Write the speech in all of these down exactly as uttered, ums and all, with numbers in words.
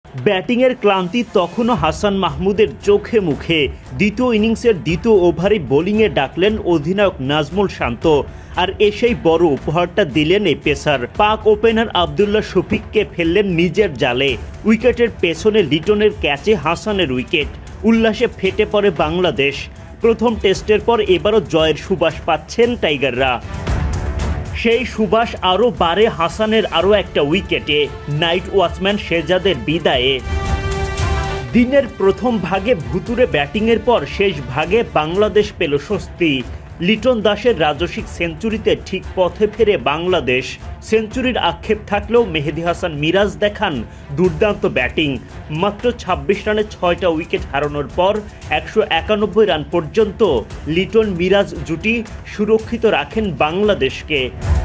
ব্যাটিংয়ের ক্লান্তি তখনও হাসান মাহমুদের চোখে মুখে। দ্বিতীয় ইনিংসের দ্বিতীয় ওভারে বোলিংয়ে ডাকলেন অধিনায়ক নাজমুল শান্ত, আর এসেই বড় উপহারটা দিলেন এই পেসার। পাক ওপেনার আবদুল্লাহ শফিককে ফেললেন নিজের জালে। উইকেটের পেছনে লিটনের ক্যাচে হাসানের উইকেট। উল্লাসে ফেটে পড়ে বাংলাদেশ। প্রথম টেস্টের পর এবারও জয়ের সুবাস পাচ্ছেন টাইগাররা। সেই সুবাস আরও বাড়ে হাসানের আরও একটা উইকেটে, নাইট ওয়াচম্যান শেহজাদের বিদায়ে। দিনের প্রথম ভাগে ভুতুরে ব্যাটিংয়ের পর শেষ ভাগে বাংলাদেশ পেল স্বস্তি। লিটন দাসের রাজস্বিক সেঞ্চুরিতে ঠিক পথে ফেরে বাংলাদেশ। সেঞ্চুরির আক্ষেপ থাকলেও মেহেদী হাসান মিরাজ দেখান দুর্দান্ত ব্যাটিং। মাত্র ছাব্বিশ রানে ছয়টা উইকেট হারানোর পর একশো একানব্বই রান পর্যন্ত লিটন মিরাজ জুটি সুরক্ষিত রাখেন বাংলাদেশকে।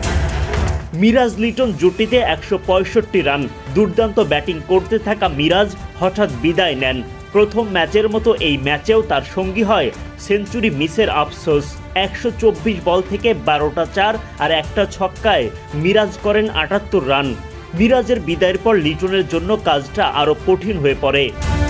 মিরাজ লিটন জুটিতে একশো পঁয়ষট্টি রান। দুর্দান্ত ব্যাটিং করতে থাকা মিরাজ হঠাৎ বিদায় নেন। প্রথম ম্যাচের মতো এই ম্যাচেও তার সঙ্গী হয় সেঞ্চুরি মিসের আফসোস। একশো চব্বিশ বল থেকে বারোটা চার আর একটা ছক্কায় মিরাজ করেন আটাত্তর রান। মিরাজের বিদায়ের পর লিটনের জন্য কাজটা আরও কঠিন হয়ে পড়ে।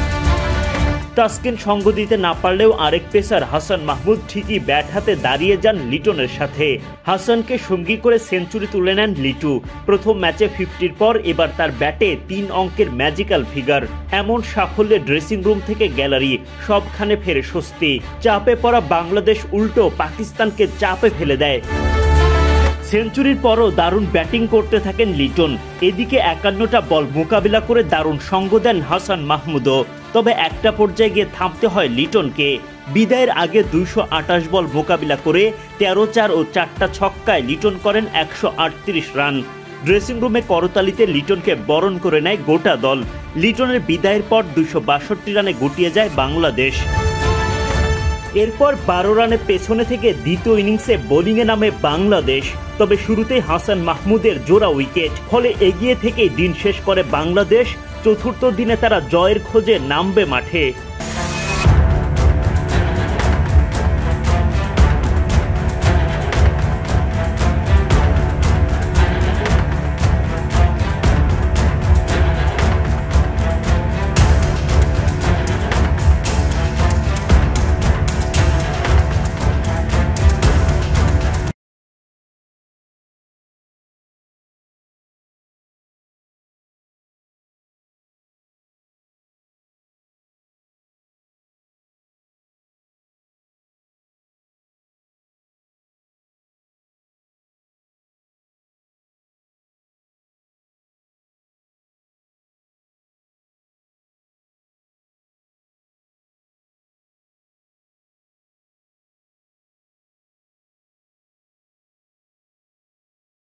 তাসকিন সঙ্গ দিতে না পারলেও আরেক পেসার হাসান মাহমুদ ঠিকই ব্যাট হাতে দাঁড়িয়ে যান লিটনের সাথে। হাসানকে সঙ্গী করে সেঞ্চুরি তুলে নেন লিটু। প্রথম ম্যাচে ফিফটির পর এবার তার ব্যাটে তিন অঙ্কের ম্যাজিক্যাল ফিগার। এমন সাফল্যে ড্রেসিং রুম থেকে গ্যালারি সবখানে ফেরে স্বস্তি। চাপে পড়া বাংলাদেশ উল্টো পাকিস্তানকে চাপে ফেলে দেয়। সেঞ্চুরির পরও দারুণ ব্যাটিং করতে থাকেন লিটন। এদিকে একান্নটা বল মোকাবিলা করে দারুণ সঙ্গ দেন হাসান মাহমুদও। তবে একটা পর্যায়ে গিয়ে থামতে হয় লিটনকে। বিদায়ের আগে দুইশো আটাশ বল মোকাবিলা করে তেরো চার ও চারটা ছক্কায় লিটন করেন একশো আটত্রিশ রান। ড্রেসিং রুমে করতালিতে লিটনকে বরণ করে নেয় গোটা দল। লিটনের বিদায়ের পর দুইশো বাষট্টি রানে গুটিয়ে যায় বাংলাদেশ। এরপর বারো রানে পেছনে থেকে দ্বিতীয় ইনিংসে বোলিংয়ে নামে বাংলাদেশ। তবে শুরুতেই হাসান মাহমুদের জোড়া উইকেট, ফলে এগিয়ে থেকেই দিন শেষ করে বাংলাদেশ। চতুর্থ দিনে তারা জয়ের খোঁজে নামবে মাঠে।